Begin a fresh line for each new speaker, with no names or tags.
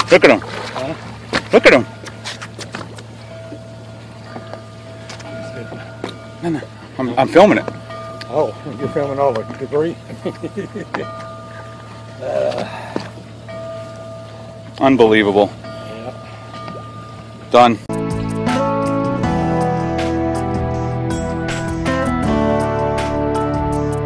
Look at him.
Huh?
Look at him. No, I'm filming it.
Oh, you're filming all the debris?
Unbelievable.
Yeah.
Done.